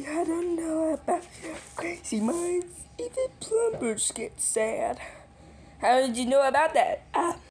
I don't know about your crazy minds. Even plumbers get sad. How did you know about that?